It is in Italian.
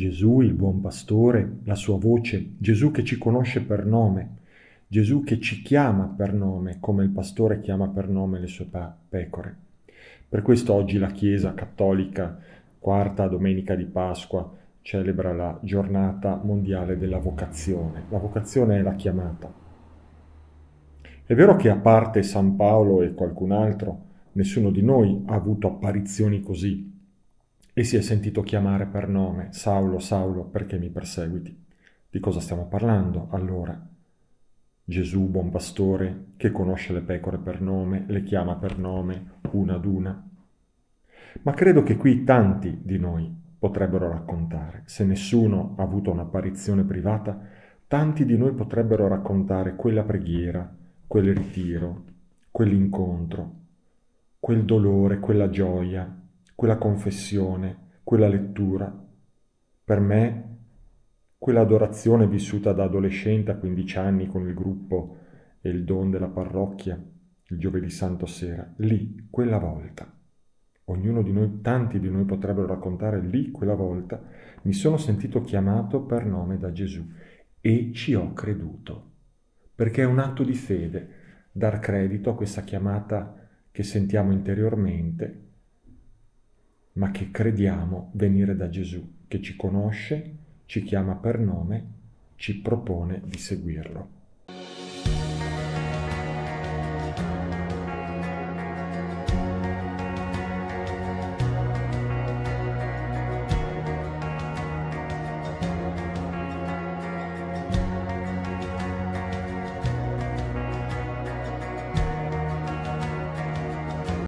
Gesù, il buon pastore, la sua voce, Gesù che ci conosce per nome, Gesù che ci chiama per nome, come il pastore chiama per nome le sue pecore. Per questo oggi la Chiesa cattolica, quarta domenica di Pasqua, celebra la giornata mondiale della vocazione. La vocazione è la chiamata. È vero che a parte San Paolo e qualcun altro, nessuno di noi ha avuto apparizioni così e si è sentito chiamare per nome: Saulo, Saulo, perché mi perseguiti? Di cosa stiamo parlando allora? Gesù, buon pastore, che conosce le pecore per nome, le chiama per nome una ad una. Ma credo che qui tanti di noi potrebbero raccontare. Se nessuno ha avuto un'apparizione privata, tanti di noi potrebbero raccontare quella preghiera, quel ritiro, quell'incontro, quel dolore, quella gioia, quella confessione, quella lettura. Per me, quell'adorazione vissuta da adolescente a 15 anni con il gruppo e il don della parrocchia, il giovedì santo sera, lì, quella volta. Ognuno di noi, tanti di noi potrebbero raccontare: lì, quella volta, mi sono sentito chiamato per nome da Gesù e ci ho creduto. Perché è un atto di fede dar credito a questa chiamata che sentiamo interiormente, ma che crediamo venire da Gesù, che ci conosce, ci chiama per nome, ci propone di seguirlo.